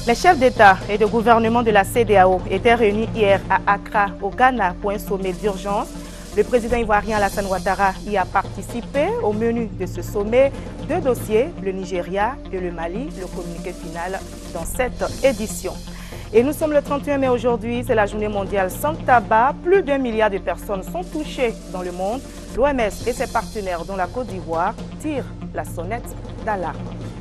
Les chefs d'État et de gouvernement de la CEDEAO étaient réunis hier à Accra, au Ghana, pour un sommet d'urgence. Le président ivoirien Alassane Ouattara y a participé. Au menu de ce sommet, deux dossiers, le Nigeria et le Mali, le communiqué final dans cette édition. Et nous sommes le 31 mai aujourd'hui, c'est la journée mondiale sans tabac. Plus d'1 milliard de personnes sont touchées dans le monde. L'OMS et ses partenaires, dont la Côte d'Ivoire, tirent la sonnette d'alarme.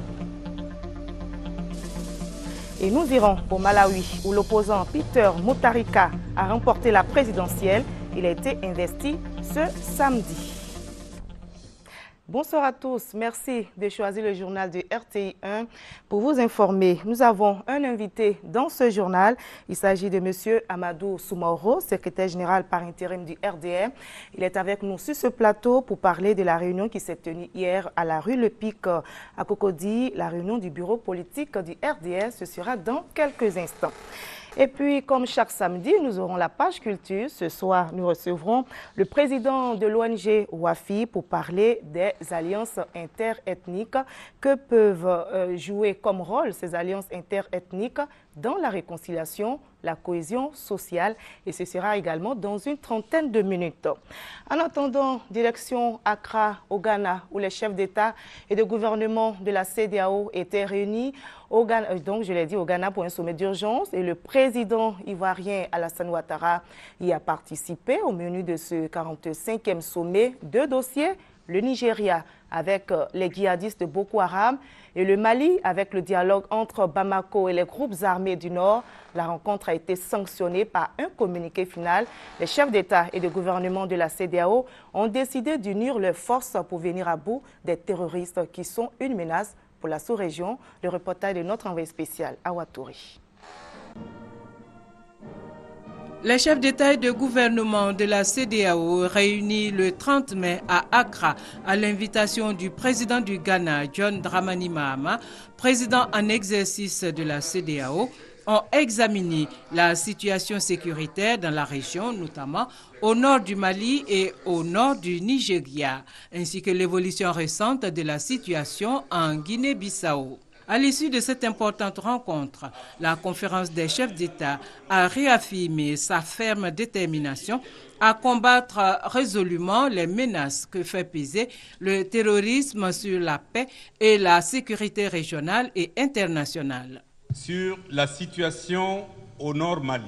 Et nous irons au Malawi, où l'opposant Peter Mutharika a remporté la présidentielle. Il a été investi ce samedi. Bonsoir à tous. Merci de choisir le journal de RTI 1 pour vous informer. Nous avons un invité dans ce journal. Il s'agit de M. Amadou Soumaoro, secrétaire général par intérim du RDR. Il est avec nous sur ce plateau pour parler de la réunion qui s'est tenue hier à la rue Le Pic à Cocody. La réunion du bureau politique du RDR, ce sera dans quelques instants. Et puis, comme chaque samedi, nous aurons la page culture. Ce soir, nous recevrons le président de l'ONG WAFI pour parler des alliances interethniques. Que peuvent jouer comme rôle ces alliances interethniques dans la réconciliation, la cohésion sociale, et ce sera également dans une trentaine de minutes. En attendant, direction Accra au Ghana, où les chefs d'État et de gouvernement de la CEDEAO étaient réunis au Ghana, donc je l'ai dit au Ghana pour un sommet d'urgence, et le président ivoirien Alassane Ouattara y a participé. Au menu de ce 45e sommet, deux dossiers, le Nigeria avec les djihadistes de Boko Haram et le Mali avec le dialogue entre Bamako et les groupes armés du Nord. La rencontre a été sanctionnée par un communiqué final. Les chefs d'État et de gouvernement de la CEDEAO ont décidé d'unir leurs forces pour venir à bout des terroristes qui sont une menace pour la sous-région. Le reportage de notre envoyé spécial à Ouattoury. Les chefs d'État et de gouvernement de la CEDEAO réunis le 30 mai à Accra à l'invitation du président du Ghana, John Dramani Mahama, président en exercice de la CEDEAO, ont examiné la situation sécuritaire dans la région, notamment au nord du Mali et au nord du Nigeria, ainsi que l'évolution récente de la situation en Guinée-Bissau. À l'issue de cette importante rencontre, la conférence des chefs d'État a réaffirmé sa ferme détermination à combattre résolument les menaces que fait peser le terrorisme sur la paix et la sécurité régionale et internationale. Sur la situation au nord Mali,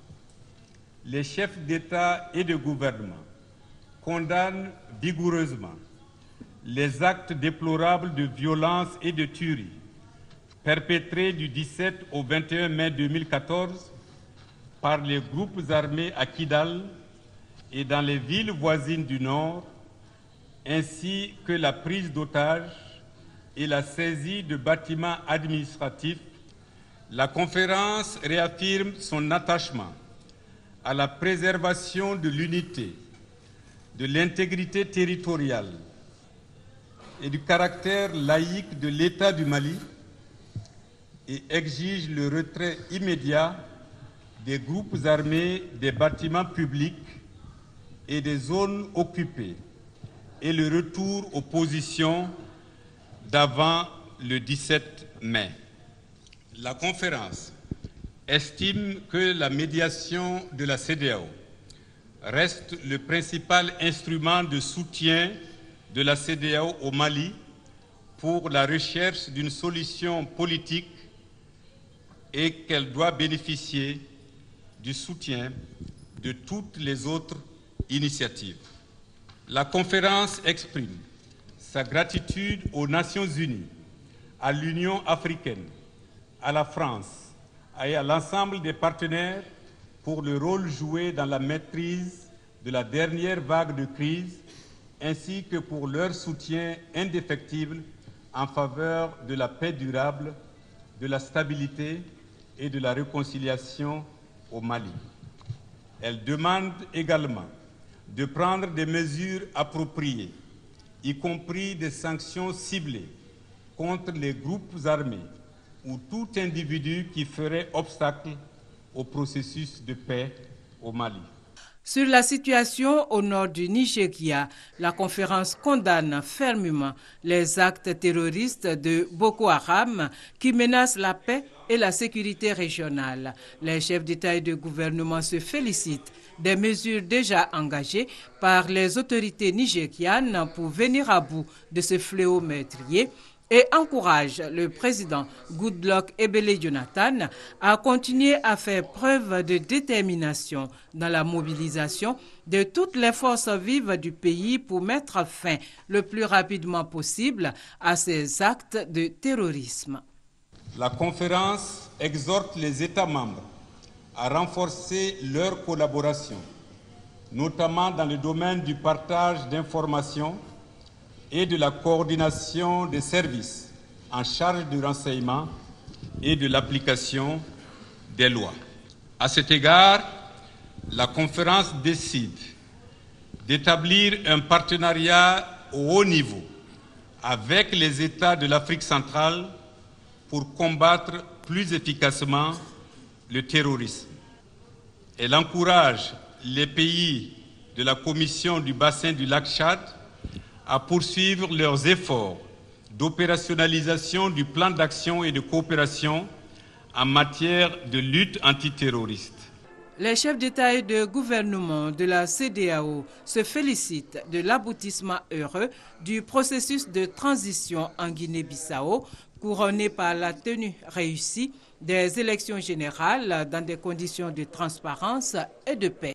les chefs d'État et de gouvernement condamnent vigoureusement les actes déplorables de violence et de tuerie perpétrés du 17 au 21 mai 2014 par les groupes armés à Kidal et dans les villes voisines du Nord, ainsi que la prise d'otages et la saisie de bâtiments administratifs. La conférence réaffirme son attachement à la préservation de l'unité, de l'intégrité territoriale et du caractère laïque de l'État du Mali et exige le retrait immédiat des groupes armés des bâtiments publics et des zones occupées et le retour aux positions d'avant le 17 mai. La conférence estime que la médiation de la CEDEAO reste le principal instrument de soutien de la CEDEAO au Mali pour la recherche d'une solution politique et qu'elle doit bénéficier du soutien de toutes les autres initiatives. La conférence exprime sa gratitude aux Nations Unies, à l'Union africaine, à la France et à l'ensemble des partenaires pour le rôle joué dans la maîtrise de la dernière vague de crise, ainsi que pour leur soutien indéfectible en faveur de la paix durable, de la stabilité et de la réconciliation au Mali. Elle demande également de prendre des mesures appropriées, y compris des sanctions ciblées contre les groupes armés ou tout individu qui ferait obstacle au processus de paix au Mali. Sur la situation au nord du Nigeria, la conférence condamne fermement les actes terroristes de Boko Haram qui menacent la paix et la sécurité régionale. Les chefs d'État et de gouvernement se félicitent des mesures déjà engagées par les autorités nigérianes pour venir à bout de ce fléau meurtrier et encourage le président Goodluck Ebele Jonathan à continuer à faire preuve de détermination dans la mobilisation de toutes les forces vives du pays pour mettre fin le plus rapidement possible à ces actes de terrorisme. La conférence exhorte les États membres à renforcer leur collaboration, notamment dans le domaine du partage d'informations et de la coordination des services en charge du renseignement et de l'application des lois. À cet égard, la conférence décide d'établir un partenariat au haut niveau avec les États de l'Afrique centrale pour combattre plus efficacement le terrorisme. Elle encourage les pays de la Commission du bassin du lac Tchad à poursuivre leurs efforts d'opérationnalisation du plan d'action et de coopération en matière de lutte antiterroriste. Les chefs d'État et de gouvernement de la CEDEAO se félicitent de l'aboutissement heureux du processus de transition en Guinée-Bissau, couronné par la tenue réussie des élections générales dans des conditions de transparence et de paix.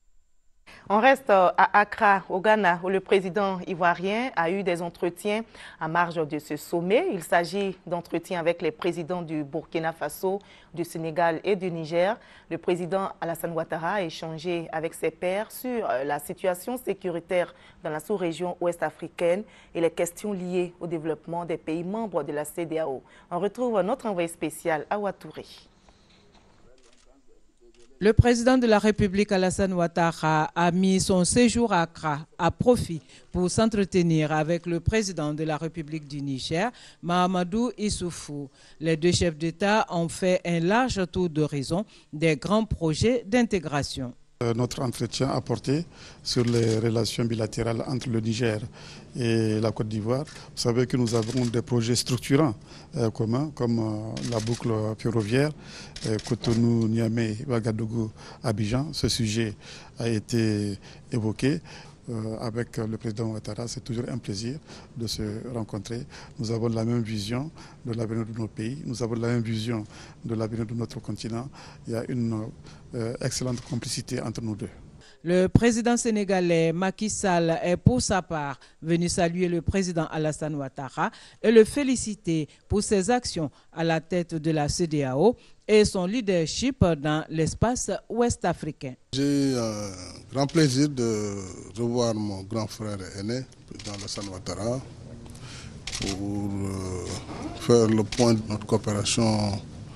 On reste à Accra, au Ghana, où le président ivoirien a eu des entretiens en marge de ce sommet. Il s'agit d'entretiens avec les présidents du Burkina Faso, du Sénégal et du Niger. Le président Alassane Ouattara a échangé avec ses pairs sur la situation sécuritaire dans la sous-région ouest-africaine et les questions liées au développement des pays membres de la CEDEAO. On retrouve notre envoyé spécial à Ouattouré. Le président de la République, Alassane Ouattara, a mis son séjour à Accra à profit pour s'entretenir avec le président de la République du Niger, Mahamadou Issoufou. Les deux chefs d'État ont fait un large tour d'horizon des grands projets d'intégration. Notre entretien a porté sur les relations bilatérales entre le Niger et la Côte d'Ivoire. Vous savez que nous avons des projets structurants communs comme la boucle ferroviaire Cotonou, Niamey, Ouagadougou, Abidjan. Ce sujet a été évoqué. Avec le président Ouattara, c'est toujours un plaisir de se rencontrer. Nous avons la même vision de l'avenir de nos pays, nous avons la même vision de l'avenir de notre continent. Il y a une excellente complicité entre nous deux. Le président sénégalais Macky Sall est pour sa part venu saluer le président Alassane Ouattara et le féliciter pour ses actions à la tête de la CEDEAO et son leadership dans l'espace ouest-africain. J'ai un grand plaisir de revoir mon grand frère aîné, le président Alassane Ouattara, pour faire le point de notre coopération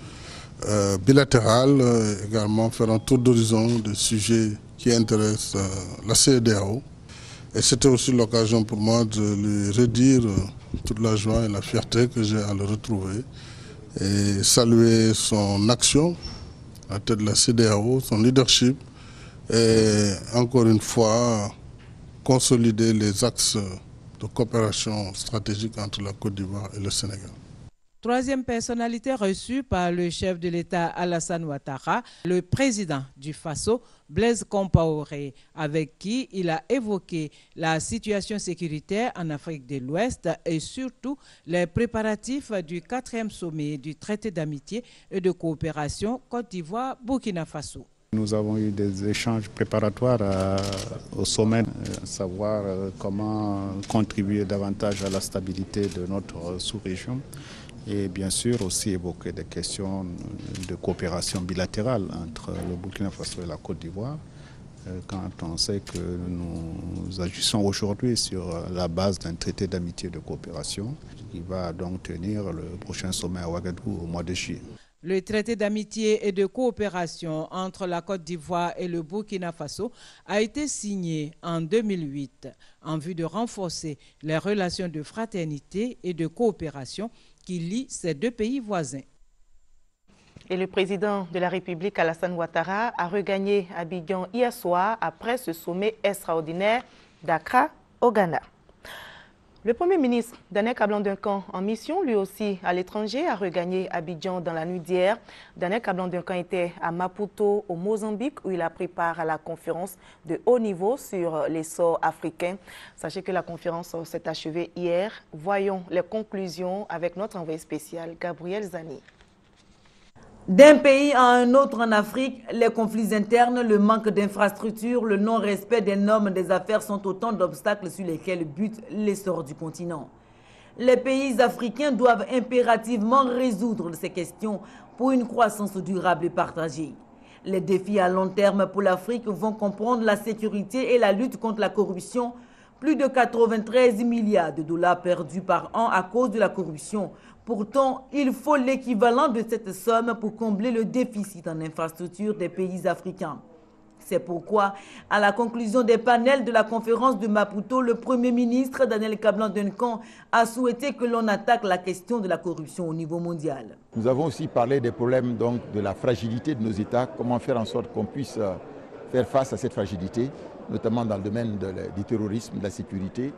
bilatérale, également faire un tour d'horizon de sujets qui intéressent la CEDEAO. Et c'était aussi l'occasion pour moi de lui redire toute la joie et la fierté que j'ai à le retrouver et saluer son action à la tête de la CEDEAO, son leadership et encore une fois consolider les axes de coopération stratégique entre la Côte d'Ivoire et le Sénégal. Troisième personnalité reçue par le chef de l'État Alassane Ouattara, le président du Faso, Blaise Compaoré, avec qui il a évoqué la situation sécuritaire en Afrique de l'Ouest et surtout les préparatifs du 4e sommet du traité d'amitié et de coopération Côte d'Ivoire-Burkina Faso. Nous avons eu des échanges préparatoires au sommet, savoir comment contribuer davantage à la stabilité de notre sous-région. Et bien sûr aussi évoquer des questions de coopération bilatérale entre le Burkina Faso et la Côte d'Ivoire, quand on sait que nous agissons aujourd'hui sur la base d'un traité d'amitié et de coopération qui va donc tenir le prochain sommet à Ouagadougou au mois de juillet. Le traité d'amitié et de coopération entre la Côte d'Ivoire et le Burkina Faso a été signé en 2008 en vue de renforcer les relations de fraternité et de coopération qui lient ces deux pays voisins. Et le président de la République, Alassane Ouattara, a regagné Abidjan hier soir après ce sommet extraordinaire d'Accra au Ghana. Le Premier ministre Daniel Kablan-Duncan, en mission lui aussi à l'étranger, a regagné Abidjan dans la nuit d'hier. Daniel Kablan-Duncan était à Maputo, au Mozambique, où il a pris part à la conférence de haut niveau sur l'essor africain. Sachez que la conférence s'est achevée hier. Voyons les conclusions avec notre envoyé spécial, Gabriel Zani. D'un pays à un autre en Afrique, les conflits internes, le manque d'infrastructures, le non-respect des normes des affaires sont autant d'obstacles sur lesquels bute l'essor du continent. Les pays africains doivent impérativement résoudre ces questions pour une croissance durable et partagée. Les défis à long terme pour l'Afrique vont comprendre la sécurité et la lutte contre la corruption. Plus de 93 milliards de dollars perdus par an à cause de la corruption. Pourtant, il faut l'équivalent de cette somme pour combler le déficit en infrastructures des pays africains. C'est pourquoi, à la conclusion des panels de la conférence de Maputo, le Premier ministre Daniel Kablan-Duncan a souhaité que l'on attaque la question de la corruption au niveau mondial. Nous avons aussi parlé des problèmes donc, de la fragilité de nos États, comment faire en sorte qu'on puisse faire face à cette fragilité, notamment dans le domaine du terrorisme, de la sécurité.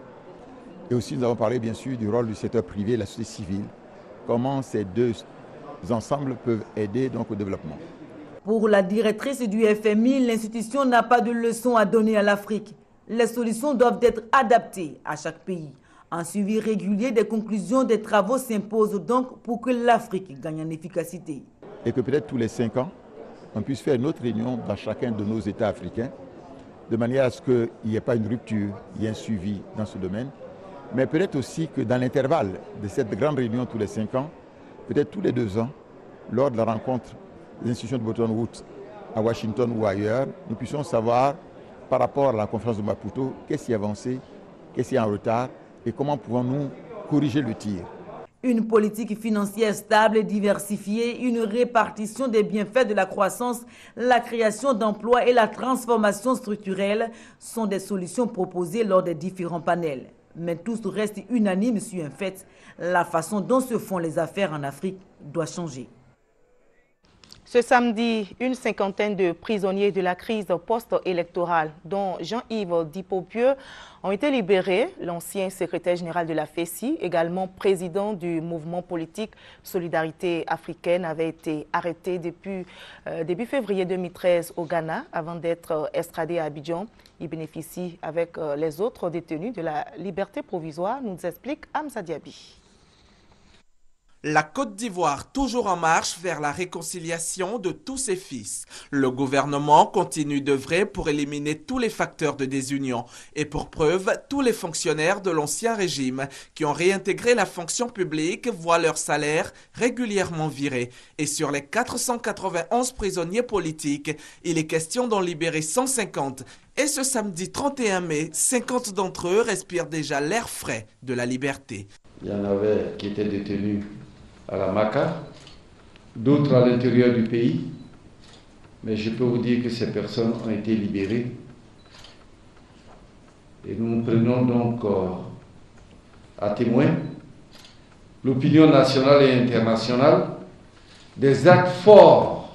Et aussi nous avons parlé bien sûr du rôle du secteur privé et de la société civile, comment ces deux ensembles peuvent aider donc, au développement. Pour la directrice du FMI, l'institution n'a pas de leçon à donner à l'Afrique. Les solutions doivent être adaptées à chaque pays. Un suivi régulier des conclusions des travaux s'impose donc pour que l'Afrique gagne en efficacité. Et que peut-être tous les 5 ans, on puisse faire une autre réunion dans chacun de nos États africains, de manière à ce qu'il n'y ait pas une rupture, il y ait un suivi dans ce domaine. Mais peut-être aussi que dans l'intervalle de cette grande réunion tous les 5 ans, peut-être tous les 2 ans, lors de la rencontre des institutions de Bretton Woods à Washington ou ailleurs, nous puissions savoir par rapport à la conférence de Maputo, qu'est-ce qui est avancé, qu'est-ce qui est en retard et comment pouvons-nous corriger le tir. Une politique financière stable et diversifiée, une répartition des bienfaits de la croissance, la création d'emplois et la transformation structurelle sont des solutions proposées lors des différents panels. Mais tous restent unanimes sur un fait, la façon dont se font les affaires en Afrique doit changer. Ce samedi, une cinquantaine de prisonniers de la crise post-électorale, dont Jean-Yves Dipopieux, ont été libérés. L'ancien secrétaire général de la FESI, également président du mouvement politique Solidarité africaine, avait été arrêté depuis début février 2013 au Ghana avant d'être extradé à Abidjan. Il bénéficie avec les autres détenus de la liberté provisoire, nous explique Hamza Diaby. La Côte d'Ivoire toujours en marche vers la réconciliation de tous ses fils. Le gouvernement continue d'œuvrer pour éliminer tous les facteurs de désunion et pour preuve, tous les fonctionnaires de l'ancien régime qui ont réintégré la fonction publique voient leur salaire régulièrement viré. Et sur les 491 prisonniers politiques, il est question d'en libérer 150. Et ce samedi 31 mai, 50 d'entre eux respirent déjà l'air frais de la liberté. Il y en avait qui étaient détenus à la Maca, d'autres à l'intérieur du pays, mais je peux vous dire que ces personnes ont été libérées. Et nous prenons donc à témoin l'opinion nationale et internationale des actes forts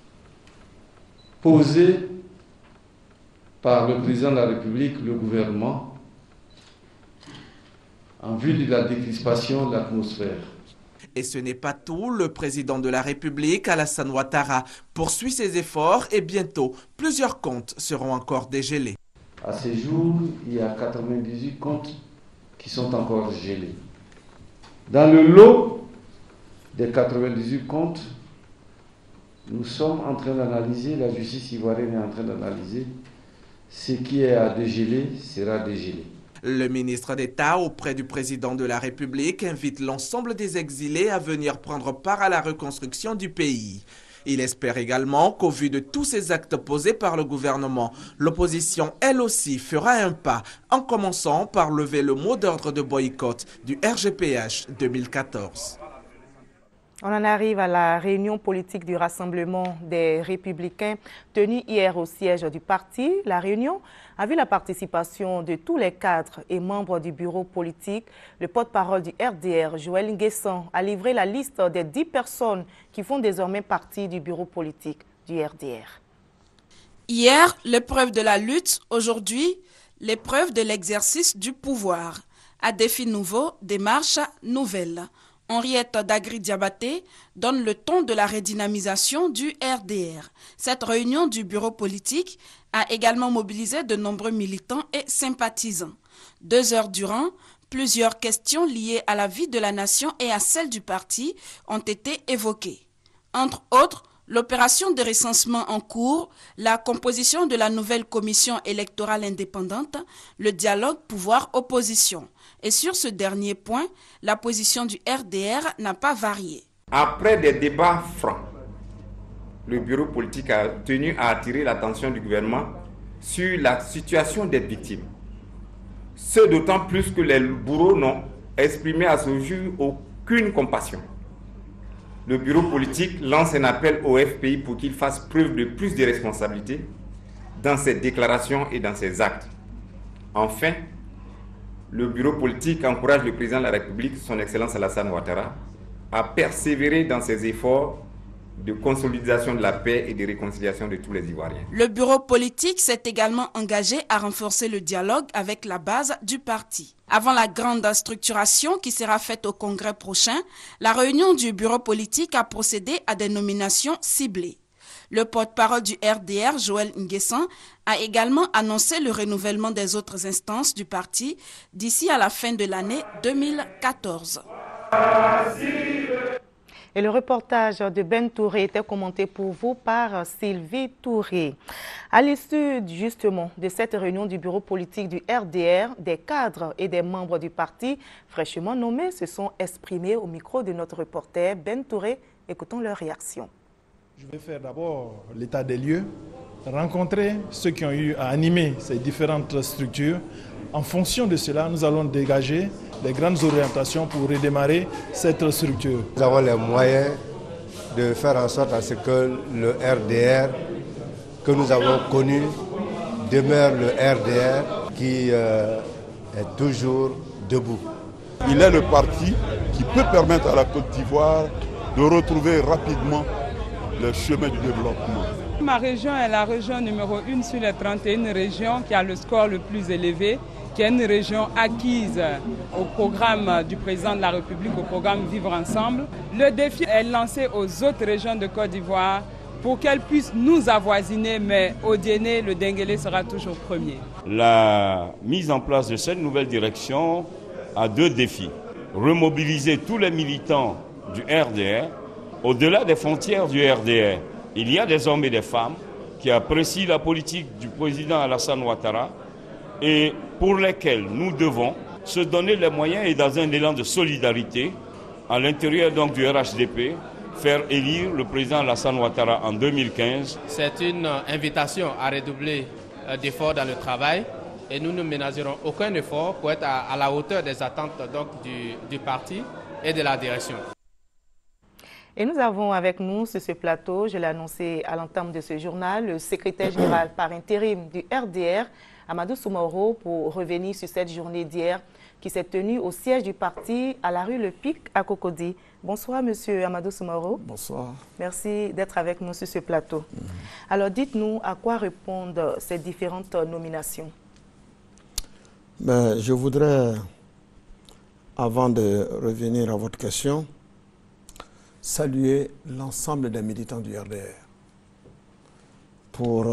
posés par le président de la République, le gouvernement, en vue de la décrispation de l'atmosphère. Et ce n'est pas tout, le président de la République, Alassane Ouattara, poursuit ses efforts et bientôt, plusieurs comptes seront encore dégelés. À ce jour, il y a 98 comptes qui sont encore gelés. Dans le lot des 98 comptes, nous sommes en train d'analyser, la justice ivoirienne est en train d'analyser, ce qui est à dégeler sera dégelé. Le ministre d'État auprès du président de la République invite l'ensemble des exilés à venir prendre part à la reconstruction du pays. Il espère également qu'au vu de tous ces actes posés par le gouvernement, l'opposition elle aussi fera un pas, en commençant par lever le mot d'ordre de boycott du RGPH 2014. On en arrive à la réunion politique du Rassemblement des Républicains tenue hier au siège du parti. La réunion a vu la participation de tous les cadres et membres du bureau politique. Le porte-parole du RDR, Joël Nguessan, a livré la liste des 10 personnes qui font désormais partie du bureau politique du RDR. Hier, l'épreuve de la lutte. Aujourd'hui, l'épreuve de l'exercice du pouvoir. À défi nouveau, démarche nouvelle. Henriette Dagri-Diabaté donne le ton de la redynamisation du RDR. Cette réunion du bureau politique a également mobilisé de nombreux militants et sympathisants. 2 heures durant, plusieurs questions liées à la vie de la nation et à celle du parti ont été évoquées. Entre autres, l'opération de recensement en cours, la composition de la nouvelle commission électorale indépendante, le dialogue pouvoir-opposition. Et sur ce dernier point, la position du RDR n'a pas varié. Après des débats francs, le bureau politique a tenu à attirer l'attention du gouvernement sur la situation des victimes. Ce d'autant plus que les bourreaux n'ont exprimé à ce jour aucune compassion. Le bureau politique lance un appel au FPI pour qu'il fasse preuve de plus de responsabilité dans ses déclarations et dans ses actes. Enfin, le bureau politique encourage le président de la République, son Excellence Alassane Ouattara, à persévérer dans ses efforts de consolidation de la paix et de réconciliation de tous les Ivoiriens. Le bureau politique s'est également engagé à renforcer le dialogue avec la base du parti. Avant la grande structuration qui sera faite au congrès prochain, la réunion du bureau politique a procédé à des nominations ciblées. Le porte-parole du RDR, Joël Nguessan, a également annoncé le renouvellement des autres instances du parti d'ici à la fin de l'année 2014. Et le reportage de Ben Touré était commenté pour vous par Sylvie Touré. À l'issue justement de cette réunion du bureau politique du RDR, des cadres et des membres du parti fraîchement nommés se sont exprimés au micro de notre reporter Ben Touré. Écoutons leur réaction. Je vais faire d'abord l'état des lieux, rencontrer ceux qui ont eu à animer ces différentes structures. En fonction de cela, nous allons dégager les grandes orientations pour redémarrer cette structure. Nous avons les moyens de faire en sorte à ce que le RDR que nous avons connu demeure le RDR qui est toujours debout. Il est le parti qui peut permettre à la Côte d'Ivoire de retrouver rapidement le chemin du développement. Ma région est la région numéro 1 sur les 31 régions qui a le score le plus élevé, qui est une région acquise au programme du président de la République, au programme Vivre Ensemble. Le défi est lancé aux autres régions de Côte d'Ivoire pour qu'elles puissent nous avoisiner, mais au Diené, le Denguélé sera toujours premier. La mise en place de cette nouvelle direction a 2 défis. Remobiliser tous les militants du RDR au-delà des frontières du RDR. Il y a des hommes et des femmes qui apprécient la politique du président Alassane Ouattara et pour lesquels nous devons se donner les moyens et dans un élan de solidarité à l'intérieur donc du RHDP, faire élire le président Alassane Ouattara en 2015. C'est une invitation à redoubler d'efforts dans le travail et nous ne ménagerons aucun effort pour être à la hauteur des attentes donc, du parti et de la direction. Et nous avons avec nous sur ce plateau, je l'ai annoncé à l'entame de ce journal, le secrétaire général par intérim du RDR, Amadou Soumaoro, pour revenir sur cette journée d'hier qui s'est tenue au siège du parti à la rue Le Pic à Cocody. Bonsoir, monsieur Amadou Soumaoro. Bonsoir. Merci d'être avec nous sur ce plateau. Alors, dites-nous à quoi répondent ces différentes nominations. Je voudrais, avant de revenir à votre question, saluer l'ensemble des militants du RDR pour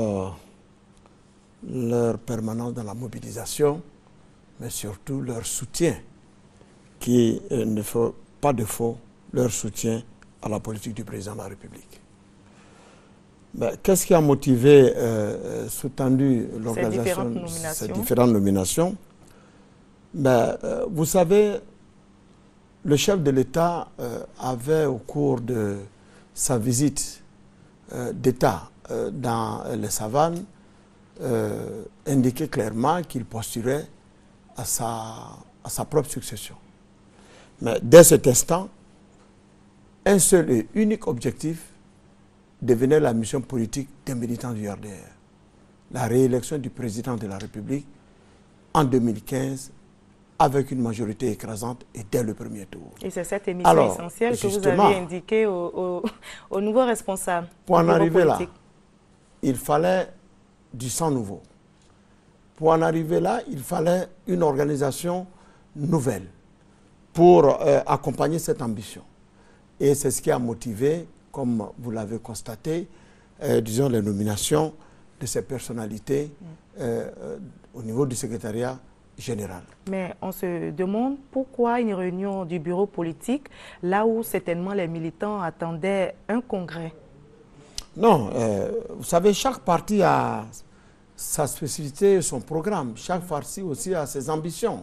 leur permanence dans la mobilisation, mais surtout leur soutien, qui ne fait pas défaut, leur soutien à la politique du président de la République. Qu'est-ce qui a motivé, sous-tendu l'organisation de ces différentes nominations? Vous savez, le chef de l'État avait, au cours de sa visite d'État dans les savanes, indiqué clairement qu'il postulerait à sa propre succession. Mais dès cet instant, un seul et unique objectif devenait la mission politique des militants du RDR. La réélection du président de la République en 2015 avec une majorité écrasante et dès le premier tour. Et c'est cette émission essentielle que vous avez indiquée au nouveau responsable. Pour en arriver là, il fallait du sang nouveau. Pour en arriver là, il fallait une organisation nouvelle pour accompagner cette ambition. Et c'est ce qui a motivé, comme vous l'avez constaté, disons les nominations de ces personnalités au niveau du secrétariat général. Mais on se demande pourquoi une réunion du bureau politique, là où certainement les militants attendaient un congrès. Non, vous savez, chaque parti a sa spécificité, son programme. Chaque parti aussi a ses ambitions.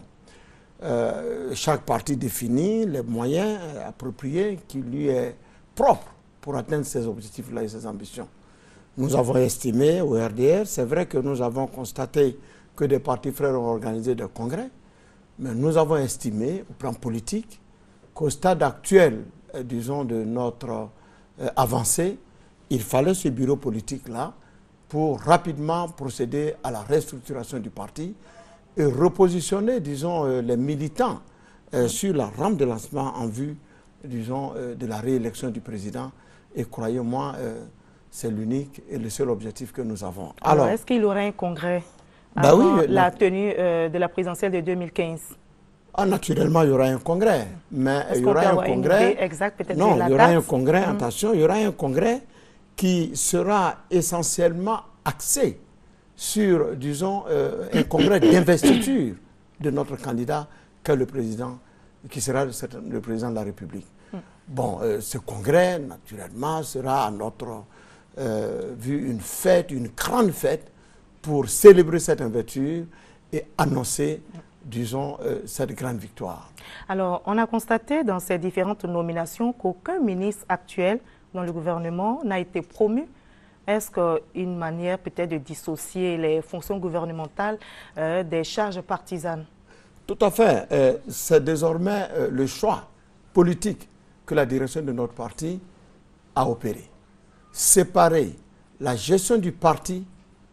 Chaque parti définit les moyens appropriés qui lui est propre pour atteindre ses objectifs-là et ses ambitions. Nous avons estimé au RDR, c'est vrai que nous avons constaté que des partis frères ont organisé des congrès, mais nous avons estimé au plan politique qu'au stade actuel, disons, de notre avancée, il fallait ce bureau politique-là pour rapidement procéder à la restructuration du parti et repositionner, disons, les militants sur la rampe de lancement en vue, disons, de la réélection du président. Et croyez-moi, c'est l'unique et le seul objectif que nous avons. Alors est-ce qu'il y aura un congrès avant la tenue de la présidentielle de 2015? Naturellement, il y aura un congrès. Mais il y aura un congrès. Non, il y aura un congrès, attention, il y aura un congrès qui sera essentiellement axé sur, disons, un congrès d'investiture de notre candidat qu'est le président, qui sera le président de la République. Bon, ce congrès, naturellement, sera à notre vue une fête, une grande fête pour célébrer cette investiture et annoncer, disons, cette grande victoire. Alors, on a constaté dans ces différentes nominations qu'aucun ministre actuel dans le gouvernement n'a été promu. Est-ce qu'une manière peut-être de dissocier les fonctions gouvernementales des charges partisanes? Tout à fait. C'est désormais le choix politique que la direction de notre parti a opéré. Séparer la gestion du parti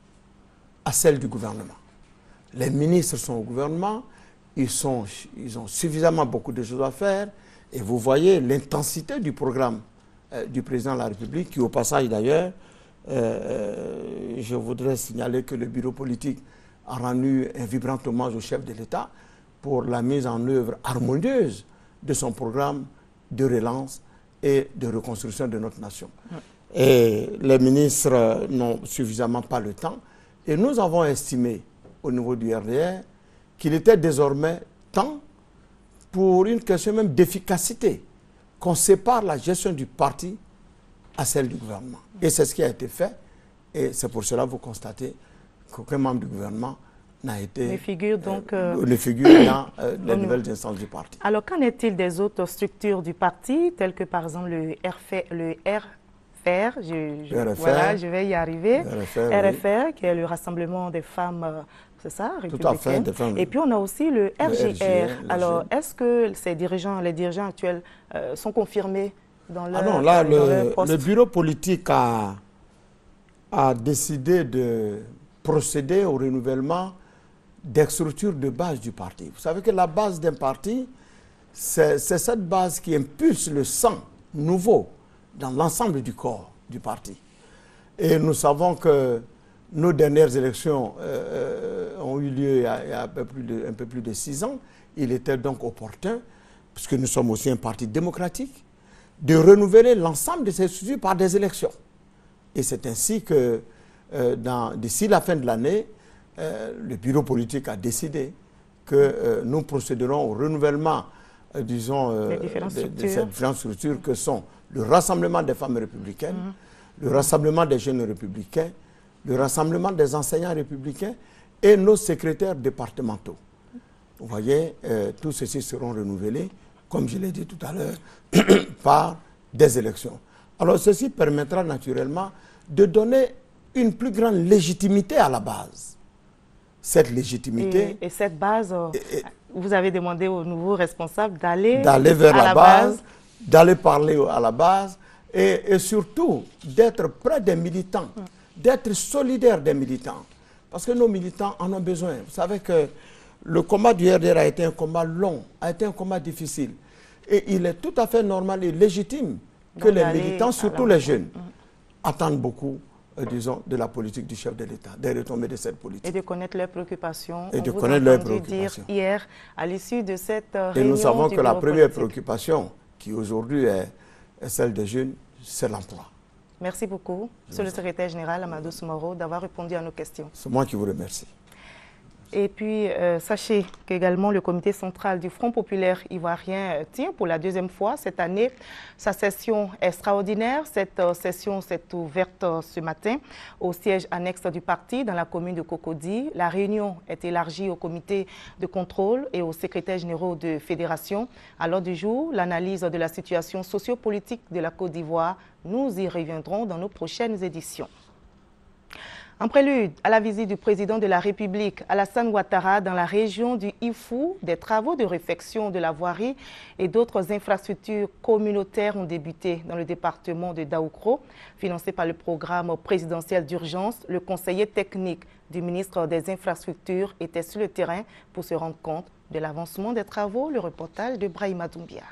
à celle du gouvernement. Les ministres sont au gouvernement, ils ont suffisamment beaucoup de choses à faire et vous voyez l'intensité du programme du président de la République qui, au passage d'ailleurs, je voudrais signaler que le bureau politique a rendu un vibrant hommage au chef de l'État pour la mise en œuvre harmonieuse de son programme de relance et de reconstruction de notre nation. Et les ministres n'ont suffisamment pas le temps. Et nous avons estimé au niveau du RDR qu'il était désormais temps, pour une question même d'efficacité, qu'on sépare la gestion du parti à celle du gouvernement. Et c'est ce qui a été fait. Et c'est pour cela que vous constatez qu'aucun membre du gouvernement n'a été... Les figures donc... les figures dans les nouvelles instances du parti. Alors, qu'en est-il des autres structures du parti, telles que par exemple le RFR, voilà, je vais y arriver. RFR, qui est le Rassemblement des femmes, c'est ça, républicaines. Tout à fait, des femmes. Et puis on a aussi le RGR. Alors, est-ce que les dirigeants actuels sont confirmés dans leur non, là, le bureau politique a décidé de procéder au renouvellement des structures de base du parti. Vous savez que la base d'un parti, c'est cette base qui impulse le sang nouveau dans l'ensemble du corps du parti. Et nous savons que nos dernières élections ont eu lieu il y a un peu plus de 6 ans. Il était donc opportun, puisque nous sommes aussi un parti démocratique, de renouveler l'ensemble de ces structures par des élections. Et c'est ainsi que d'ici la fin de l'année, le bureau politique a décidé que nous procéderons au renouvellement, disons, de ces différentes structures que sont le Rassemblement des femmes républicaines, le Rassemblement des jeunes républicains, le Rassemblement des enseignants républicains et nos secrétaires départementaux. Vous voyez, tous ceux-ci seront renouvelés, comme je l'ai dit tout à l'heure, par des élections. Alors ceci permettra naturellement de donner une plus grande légitimité à la base. Cette légitimité... Et cette base, vous avez demandé au nouveau responsable d'aller vers la base d'aller parler à la base et surtout d'être près des militants, d'être solidaire des militants. Parce que nos militants en ont besoin. Vous savez que le combat du RDR a été un combat long, a été un combat difficile. Et il est tout à fait normal et légitime que les militants, surtout les jeunes, attendent beaucoup, disons, de la politique du chef de l'État, des retombées de cette politique. Et de connaître leurs préoccupations. Et de connaître leurs préoccupations. Dire hier, à l'issue de cette réunion. Et nous savons que la première préoccupation, qui aujourd'hui est celle des jeunes, c'est l'emploi. Merci beaucoup, Monsieur le secrétaire général Amadou Soumaoro, d'avoir répondu à nos questions. C'est moi qui vous remercie. Et puis, sachez qu'également le comité central du Front populaire ivoirien tient pour la deuxième fois cette année sa session extraordinaire. Cette session s'est ouverte ce matin au siège annexe du parti dans la commune de Cocody. La réunion est élargie au comité de contrôle et aux secrétaires généraux de fédération. À l'ordre du jour, l'analyse de la situation sociopolitique de la Côte d'Ivoire. Nous y reviendrons dans nos prochaines éditions. En prélude à la visite du président de la République, Alassane Ouattara, dans la région du Ifou, des travaux de réfection de la voirie et d'autres infrastructures communautaires ont débuté dans le département de Daoukro. Financé par le programme présidentiel d'urgence, le conseiller technique du ministre des Infrastructures était sur le terrain pour se rendre compte de l'avancement des travaux. Le reportage de Brahima Doumbia.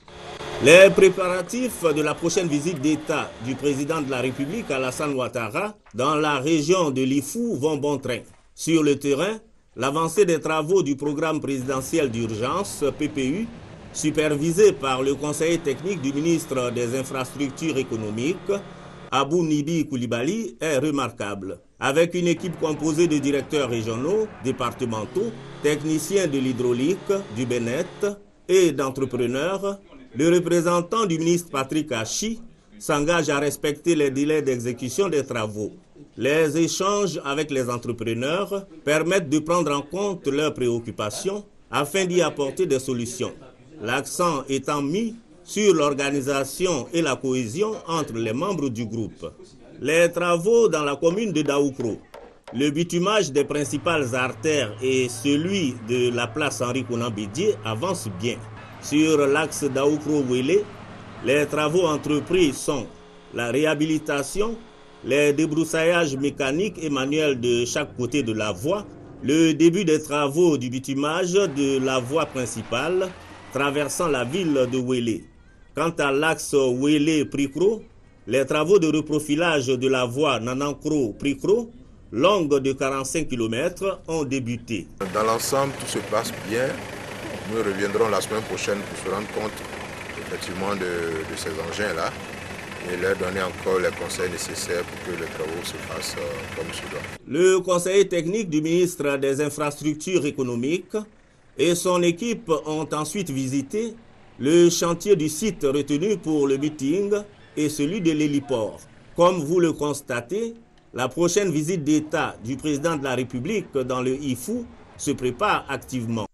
Les préparatifs de la prochaine visite d'État du président de la République, Alassane Ouattara, dans la région de l'Ifou vont bon train. Sur le terrain, l'avancée des travaux du programme présidentiel d'urgence, PPU, supervisé par le conseiller technique du ministre des Infrastructures économiques, Abou Nibi Koulibaly, est remarquable. Avec une équipe composée de directeurs régionaux, départementaux, techniciens de l'hydraulique, du BNET et d'entrepreneurs, le représentant du ministre Patrick Hachi s'engage à respecter les délais d'exécution des travaux. Les échanges avec les entrepreneurs permettent de prendre en compte leurs préoccupations afin d'y apporter des solutions. L'accent étant mis sur l'organisation et la cohésion entre les membres du groupe. Les travaux dans la commune de Daoukro, le bitumage des principales artères et celui de la place Henri Konan Bédié avancent bien. Sur l'axe Daoukro-Wélé, les travaux entrepris sont la réhabilitation, les débroussaillasses mécaniques et manuels de chaque côté de la voie, le début des travaux du bitumage de la voie principale traversant la ville de Wélé. Quant à l'axe Wélé-Prikro, les travaux de reprofilage de la voie Nanankro-Prikro, longue de 45 km, ont débuté. Dans l'ensemble, tout se passe bien. Nous reviendrons la semaine prochaine pour se rendre compte effectivement de ces engins-là et leur donner encore les conseils nécessaires pour que les travaux se fassent comme il se doit. Le conseiller technique du ministre des Infrastructures économiques et son équipe ont ensuite visité le chantier du site retenu pour le meeting et celui de l'héliport. Comme vous le constatez, la prochaine visite d'État du président de la République dans le Ifou se prépare activement.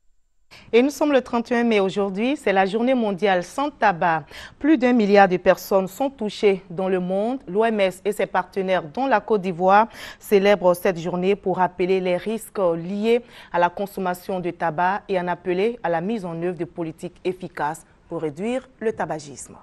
Et nous sommes le 31 mai aujourd'hui, c'est la journée mondiale sans tabac. Plus d'1 milliard de personnes sont touchées dans le monde. L'OMS et ses partenaires, dont la Côte d'Ivoire, célèbrent cette journée pour rappeler les risques liés à la consommation de tabac et en appeler à la mise en œuvre de politiques efficaces pour réduire le tabagisme.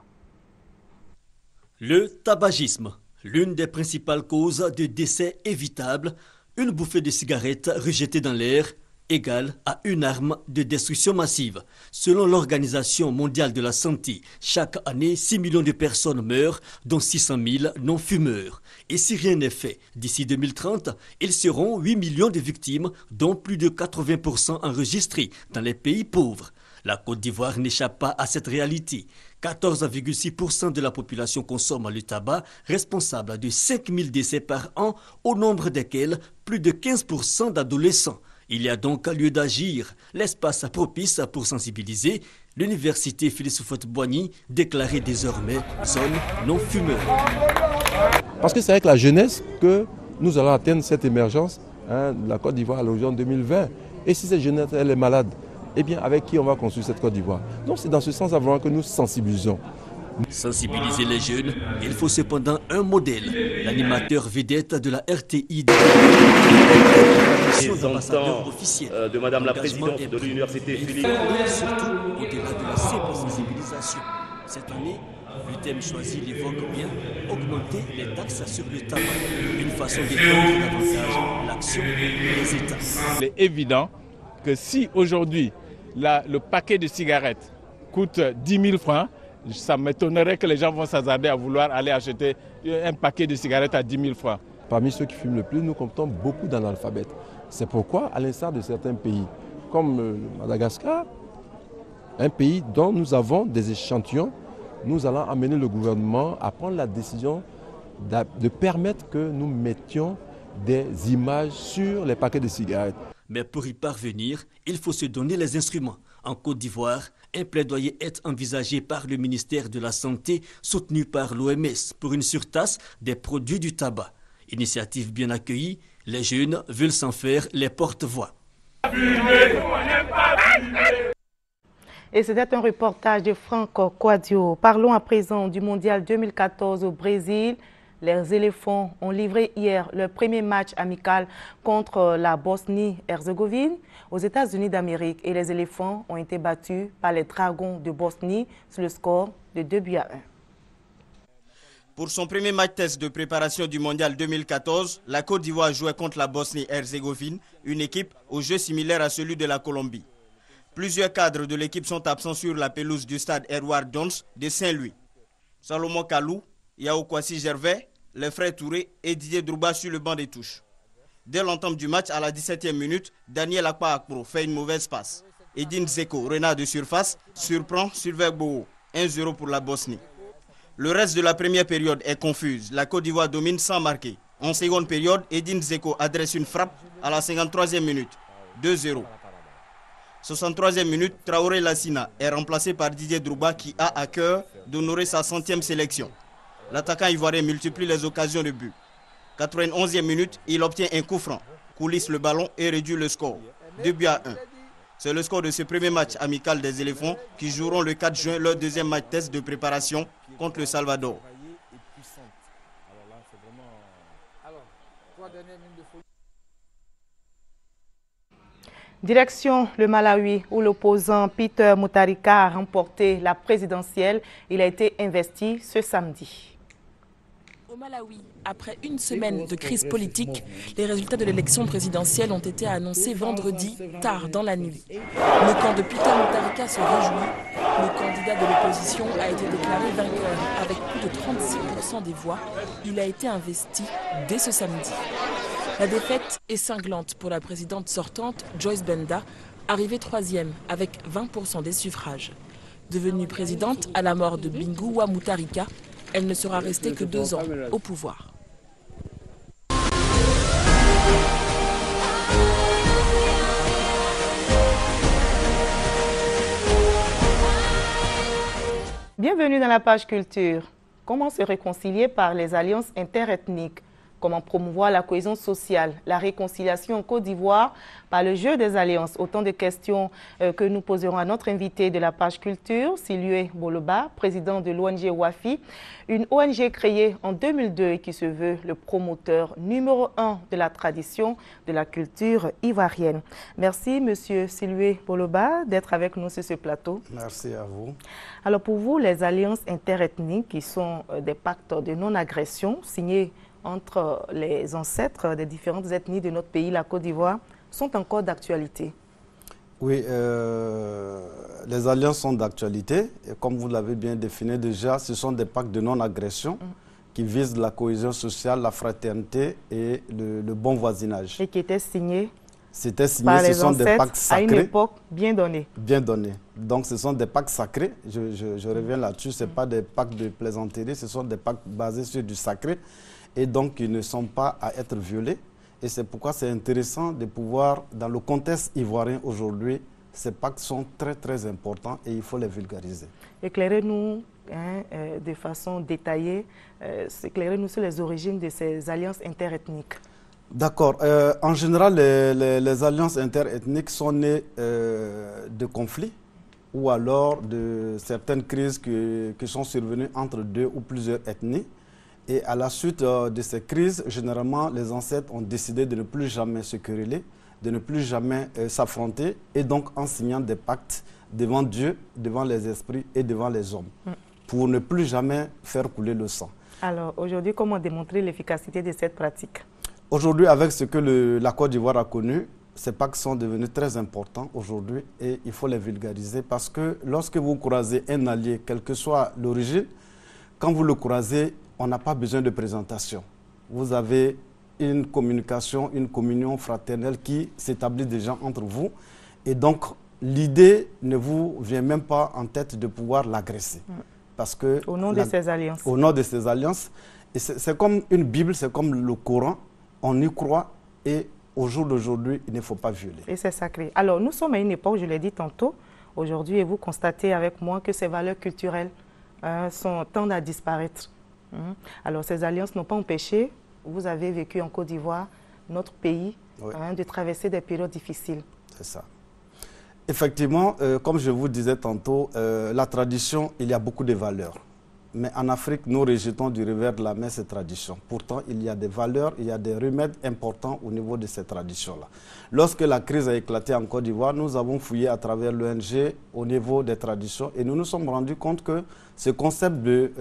Le tabagisme, l'une des principales causes de décès évitables, une bouffée de cigarette rejetée dans l'air, égale à une arme de destruction massive. Selon l'Organisation mondiale de la santé, chaque année, 6 millions de personnes meurent, dont 600 000 non-fumeurs. Et si rien n'est fait, d'ici 2030, ils seront 8 millions de victimes, dont plus de 80% enregistrés dans les pays pauvres. La Côte d'Ivoire n'échappe pas à cette réalité. 14,6% de la population consomme le tabac, responsable de 5 000 décès par an, au nombre desquels plus de 15% d'adolescents. Il y a donc lieu d'agir. L'espace propice pour sensibiliser, l'université Félix Houphouët-Boigny déclarée désormais zone non-fumeur. Parce que c'est avec la jeunesse que nous allons atteindre cette émergence de la Côte d'Ivoire à l'horizon 2020. Et si cette jeunesse elle est malade, eh bien avec qui on va construire cette Côte d'Ivoire? Donc c'est dans ce sens avant que nous sensibilisons. Sensibiliser les jeunes, il faut cependant un modèle. L'animateur vedette de la RTI les enfants de Madame la Présidente de l'Université Philippe. Surtout au-delà de la simple sensibilisation. Cette année, le thème choisi l'évoque bien, augmenter les taxes sur le tabac, une façon d'étendre davantage l'action des États. Il est évident que si aujourd'hui le paquet de cigarettes coûte 10 000 francs, ça m'étonnerait que les gens vont s'hasarder à vouloir aller acheter un paquet de cigarettes à 10 000 francs. Parmi ceux qui fument le plus, nous comptons beaucoup d'analphabètes. C'est pourquoi, à l'instar de certains pays, comme Madagascar, un pays dont nous avons des échantillons, nous allons amener le gouvernement à prendre la décision de permettre que nous mettions des images sur les paquets de cigarettes. Mais pour y parvenir, il faut se donner les instruments. En Côte d'Ivoire, un plaidoyer est envisagé par le ministère de la Santé, soutenu par l'OMS, pour une surtaxe des produits du tabac. Initiative bien accueillie, les jeunes veulent s'en faire les porte-voix. Et c'était un reportage de Franck Quadio. Parlons à présent du Mondial 2014 au Brésil. Les éléphants ont livré hier leur premier match amical contre la Bosnie-Herzégovine aux États-Unis d'Amérique. Et les éléphants ont été battus par les Dragons de Bosnie sur le score de 2-1. Pour son premier match test de préparation du Mondial 2014, la Côte d'Ivoire jouait contre la Bosnie-Herzégovine, une équipe au jeu similaire à celui de la Colombie. Plusieurs cadres de l'équipe sont absents sur la pelouse du stade Edward Jones de Saint-Louis. Salomon Kalou, Yao Kwasi Gervais, les frères Touré et Didier Drouba sur le banc des touches. Dès l'entame du match, à la 17e minute, Daniel Akpa Akpro fait une mauvaise passe. Edine Zeko, renard de surface, surprend Sylvain Boho, 1-0 pour la Bosnie. Le reste de la première période est confuse. La Côte d'Ivoire domine sans marquer. En seconde période, Edine Zeko adresse une frappe à la 53e minute, 2-0. 63e minute, Traoré Lassina est remplacé par Didier Drouba qui a à cœur d'honorer sa 100e sélection. L'attaquant ivoirien multiplie les occasions de but. 91e minute, il obtient un coup franc, coulisse le ballon et réduit le score, 2-1. C'est le score de ce premier match amical des éléphants qui joueront le 4 juin leur deuxième match test de préparation contre le Salvador. Direction le Malawi, où l'opposant Peter Mutharika a remporté la présidentielle. Il a été investi ce samedi. Au Malawi, après une semaine de crise politique, les résultats de l'élection présidentielle ont été annoncés vendredi, tard dans la nuit. Le camp de Peter Mutharika se réjouit. Le candidat de l'opposition a été déclaré vainqueur avec plus de 36% des voix. Il a été investi dès ce samedi. La défaite est cinglante pour la présidente sortante, Joyce Banda, arrivée 3e avec 20% des suffrages. Devenue présidente à la mort de Bingu wa Mutharika, elle ne sera restée que 2 ans au pouvoir. Bienvenue dans la page culture. Comment se réconcilier par les alliances interethniques? Comment promouvoir la cohésion sociale, la réconciliation en Côte d'Ivoire par le jeu des alliances? Autant de questions que nous poserons à notre invité de la page culture, Silué Boloba, président de l'ONG WAFI, une ONG créée en 2002 et qui se veut le promoteur numéro 1 de la tradition de la culture ivoirienne. Merci, monsieur Silué Boloba, d'être avec nous sur ce plateau. Merci à vous. Alors pour vous, les alliances interethniques qui sont des pactes de non-agression signés entre les ancêtres des différentes ethnies de notre pays, la Côte d'Ivoire, sont encore d'actualité? Oui, les alliances sont d'actualité. Et comme vous l'avez bien défini déjà, ce sont des pactes de non-agression qui visent la cohésion sociale, la fraternité et le bon voisinage. Et qui étaient signés C'était signé, par les ce sont des pactes sacrés. À une époque bien donnée. Bien donnée. Donc ce sont des pactes sacrés, je reviens là-dessus, ce n'est pas des pactes de plaisanterie, ce sont des pactes basés sur du sacré. Et donc, ils ne sont pas à être violés. Et c'est pourquoi c'est intéressant de pouvoir, dans le contexte ivoirien aujourd'hui, ces pactes sont très, très importants et il faut les vulgariser. Éclairez-nous de façon détaillée, éclairez-nous sur les origines de ces alliances interethniques. D'accord. En général, les alliances interethniques sont nées de conflits ou alors de certaines crises qui sont survenues entre 2 ou plusieurs ethnies. Et à la suite de ces crises, généralement, les ancêtres ont décidé de ne plus jamais se quereller, de ne plus jamais s'affronter, et donc en signant des pactes devant Dieu, devant les esprits et devant les hommes. pour ne plus jamais faire couler le sang. Alors, aujourd'hui, comment démontrer l'efficacité de cette pratique? Aujourd'hui, avec ce que la Côte d'Ivoire a connu, ces pactes sont devenus très importants aujourd'hui et il faut les vulgariser parce que lorsque vous croisez un allié, quelle que soit l'origine, quand vous le croisez, on n'a pas besoin de présentation. Vous avez une communication, une communion fraternelle qui s'établit déjà entre vous. Et donc, l'idée ne vous vient même pas en tête de pouvoir l'agresser. Parce que au nom de ces alliances. Au nom de ces alliances. Et c'est comme une Bible, c'est comme le Coran. On y croit et au jour d'aujourd'hui, il ne faut pas violer. Et c'est sacré. Alors, nous sommes à une époque, je l'ai dit tantôt, aujourd'hui, et vous constatez avec moi que ces valeurs culturelles tendent à disparaître. Alors, ces alliances n'ont pas empêché, vous avez vécu en Côte d'Ivoire, notre pays, de traverser des périodes difficiles. C'est ça. Effectivement, comme je vous disais tantôt, la tradition, il y a beaucoup de valeurs. Mais en Afrique, nous rejetons du revers de la main ces traditions. Pourtant, il y a des valeurs, il y a des remèdes importants au niveau de ces traditions-là. Lorsque la crise a éclaté en Côte d'Ivoire, nous avons fouillé à travers l'ONG au niveau des traditions et nous nous sommes rendus compte que ce concept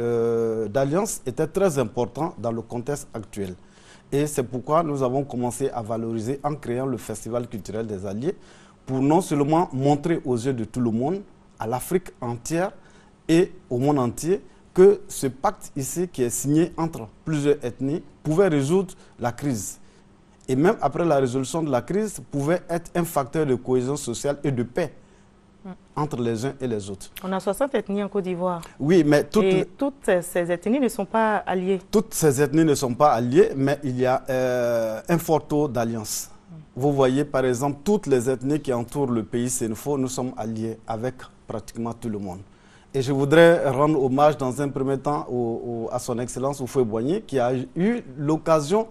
d'alliance était très important dans le contexte actuel. Et c'est pourquoi nous avons commencé à valoriser en créant le Festival culturel des Alliés pour non seulement montrer aux yeux de tout le monde, à l'Afrique entière et au monde entier, que ce pacte ici qui est signé entre plusieurs ethnies pouvait résoudre la crise. Et même après la résolution de la crise, pouvait être un facteur de cohésion sociale et de paix entre les uns et les autres. On a 60 ethnies en Côte d'Ivoire. Oui, mais toutes ces ethnies ne sont pas alliées. Toutes ces ethnies ne sont pas alliées, mais il y a un fort taux d'alliance. Vous voyez, par exemple, toutes les ethnies qui entourent le pays Sénéfo, nous sommes alliés avec pratiquement tout le monde. Et je voudrais rendre hommage dans un premier temps à son Excellence Houphouët-Boigny qui a eu l'occasion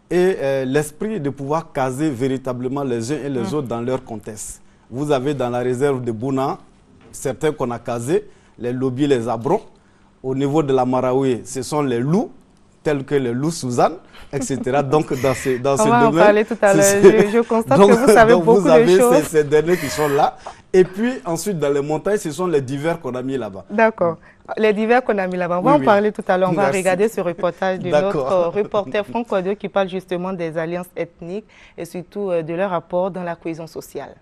et l'esprit de pouvoir caser véritablement les uns et les autres dans leur contexte. Vous avez dans la réserve de Bouna, certains qu'on a casés, les Lobi, les Abrons. Au niveau de la Maraoué, ce sont les loups, tels que les loups Suzanne, etc. Donc dans ce domaine... On va en parler tout à l'heure. Je constate que vous savez beaucoup de choses. Vous avez ces derniers qui sont là. Et puis ensuite, dans les montagnes, ce sont les divers qu'on a mis là-bas. D'accord. Les divers qu'on a mis là-bas. On va en parler tout à l'heure. On va regarder ce reportage de notre reporter Franck Odio qui parle justement des alliances ethniques et surtout de leur rapport dans la cohésion sociale.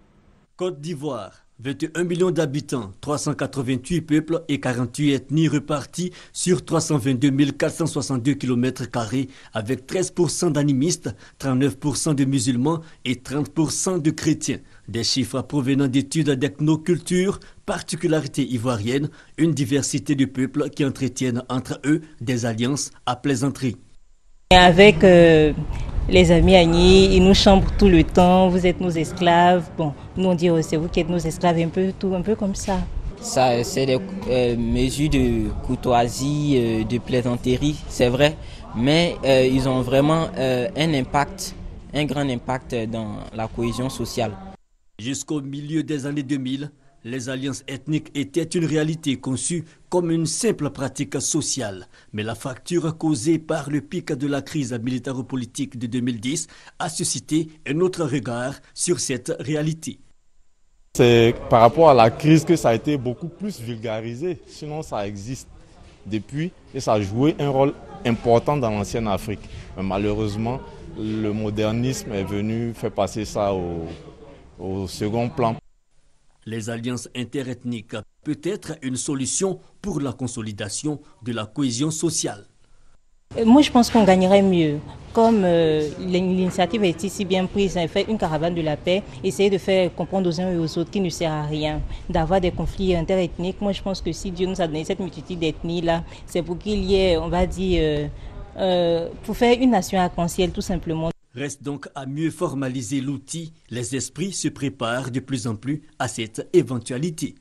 Côte d'Ivoire, 21 millions d'habitants, 388 peuples et 48 ethnies reparties sur 322 462 km², avec 13% d'animistes, 39% de musulmans et 30% de chrétiens. Des chiffres provenant d'études d'ethnoculture, particularités ivoiriennes, une diversité de peuples qui entretiennent entre eux des alliances à plaisanterie. Avec les amis Agni, ils nous chambrent tout le temps, vous êtes nos esclaves. Bon, nous on dit c'est vous qui êtes nos esclaves, un peu comme ça. Ça, c'est des mesures de courtoisie, de plaisanterie, c'est vrai, mais ils ont vraiment un grand impact dans la cohésion sociale. Jusqu'au milieu des années 2000, les alliances ethniques étaient une réalité conçue comme une simple pratique sociale. Mais la fracture causée par le pic de la crise militaro-politique de 2010 a suscité un autre regard sur cette réalité. C'est par rapport à la crise que ça a été beaucoup plus vulgarisé. Sinon, ça existe depuis et ça a joué un rôle important dans l'ancienne Afrique. Mais malheureusement, le modernisme est venu faire passer ça au second plan. Les alliances interethniques peuvent être une solution pour la consolidation de la cohésion sociale. Moi, je pense qu'on gagnerait mieux. Comme l'initiative a été si bien prise, on a fait une caravane de la paix, essayer de faire comprendre aux uns et aux autres qu'il ne sert à rien d'avoir des conflits interethniques. Moi, je pense que si Dieu nous a donné cette multitude d'ethnies-là, c'est pour qu'il y ait, on va dire, pour faire une nation arc-en-ciel, tout simplement. Reste donc à mieux formaliser l'outil. Les esprits se préparent de plus en plus à cette éventualité.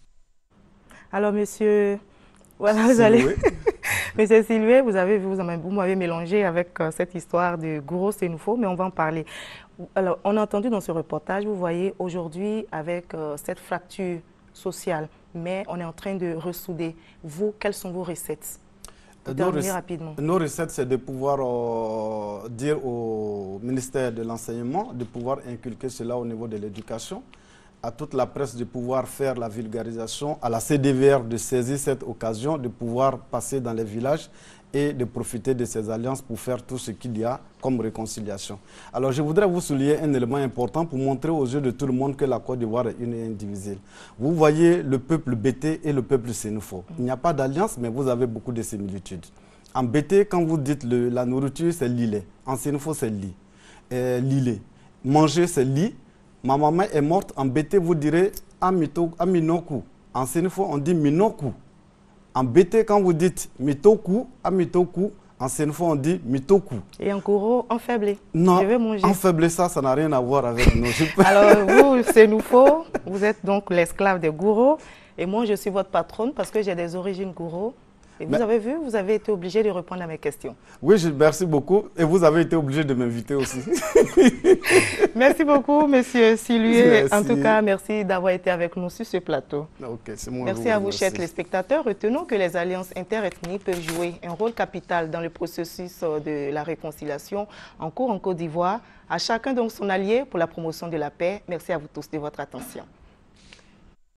Alors, monsieur, voilà, vous allez... Monsieur Sylvain, vous m'avez mélangé avec cette histoire de Gros Sénéfo, mais on va en parler. Alors, on a entendu dans ce reportage, vous voyez, aujourd'hui, avec cette fracture sociale, mais on est en train de ressouder. Vous, quelles sont vos recettes? Rapidement. Nos recettes, c'est de pouvoir dire au ministère de l'Enseignement, de pouvoir inculquer cela au niveau de l'éducation à toute la presse de pouvoir faire la vulgarisation, à la CDVR de saisir cette occasion, de pouvoir passer dans les villages et de profiter de ces alliances pour faire tout ce qu'il y a comme réconciliation. Alors je voudrais vous souligner un élément important pour montrer aux yeux de tout le monde que la Côte d'Ivoire est une et indivisible. Vous voyez le peuple Bété et le peuple Sénoufo. Il n'y a pas d'alliance, mais vous avez beaucoup de similitudes. En Bété, quand vous dites la nourriture, c'est l'îlet. En Sénoufo, c'est l'îlet. Manger, c'est lit. Ma maman est morte. En Bété, vous direz Aminoku. En Sénoufo, on dit Minoku. En Bété, quand vous dites Mitoku, Amitoku, en Sénoufo, on dit Mitoku. Et en Gouro, enfaiblé. Non, je vais manger. Enfaiblé, ça n'a rien à voir avec nous. Alors, vous, Sénoufo, vous êtes donc l'esclave des Gouro. Et moi, je suis votre patronne parce que j'ai des origines Gouro. Et vous avez vu, vous avez été obligé de répondre à mes questions. Oui, merci beaucoup. Et vous avez été obligé de m'inviter aussi. Merci beaucoup, monsieur Silué. En tout cas, merci d'avoir été avec nous sur ce plateau. Okay, c'est moi. Merci à vous, chers téléspectateurs. Retenons que les alliances interethniques peuvent jouer un rôle capital dans le processus de la réconciliation en cours en Côte d'Ivoire. À chacun donc son allié pour la promotion de la paix. Merci à vous tous de votre attention.